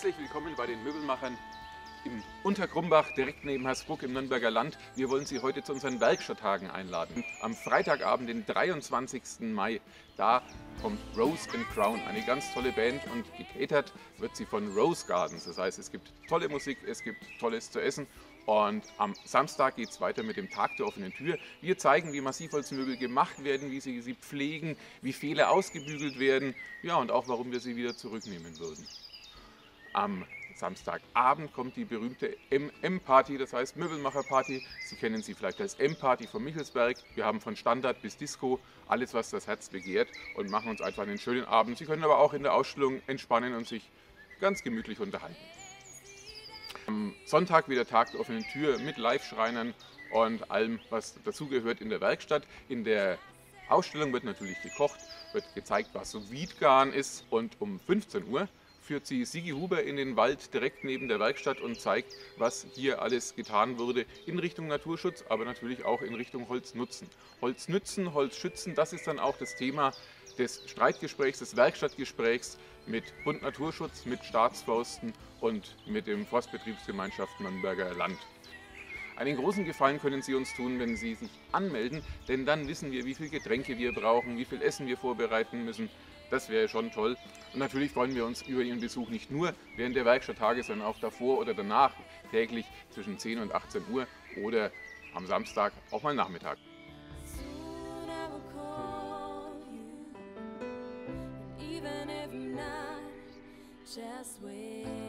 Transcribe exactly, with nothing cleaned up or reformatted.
Herzlich willkommen bei den Möbelmachern im Untergrumbach, direkt neben Hersbruck im Nürnberger Land. Wir wollen Sie heute zu unseren Werkstatttagen einladen. Am Freitagabend, den dreiundzwanzigsten Mai, da kommt Rose and Crown, eine ganz tolle Band, und gecatert wird sie von Rose Gardens. Das heißt, es gibt tolle Musik, es gibt Tolles zu essen. Und am Samstag geht es weiter mit dem Tag der offenen Tür. Wir zeigen, wie Massivholzmöbel gemacht werden, wie sie sie pflegen, wie Fehler ausgebügelt werden, ja, und auch warum wir sie wieder zurücknehmen würden. Am Samstagabend kommt die berühmte M M-Party, das heißt Möbelmacher-Party. Sie kennen sie vielleicht als M-Party von Michelsberg. Wir haben von Standard bis Disco alles, was das Herz begehrt, und machen uns einfach einen schönen Abend. Sie können aber auch in der Ausstellung entspannen und sich ganz gemütlich unterhalten. Am Sonntag wieder Tag der offenen Tür mit Live-Schreinern und allem, was dazugehört in der Werkstatt. In der Ausstellung wird natürlich gekocht, wird gezeigt, was Sous-Vide-Garen ist, und um fünfzehn Uhr führt sie Sigi Huber in den Wald direkt neben der Werkstatt und zeigt, was hier alles getan wurde in Richtung Naturschutz, aber natürlich auch in Richtung Holznutzen. Holz nützen, Holz schützen, das ist dann auch das Thema des Streitgesprächs, des Werkstattgesprächs mit Bund Naturschutz, mit Staatsforsten und mit dem Forstbetriebsgemeinschaft Nürnberger Land. Einen großen Gefallen können Sie uns tun, wenn Sie sich anmelden, denn dann wissen wir, wie viel Getränke wir brauchen, wie viel Essen wir vorbereiten müssen. Das wäre schon toll. Und natürlich freuen wir uns über Ihren Besuch nicht nur während der Werkstatttage, sondern auch davor oder danach, täglich zwischen zehn und achtzehn Uhr oder am Samstag auch mal Nachmittag. Soon I will call you, and even if not, just wait.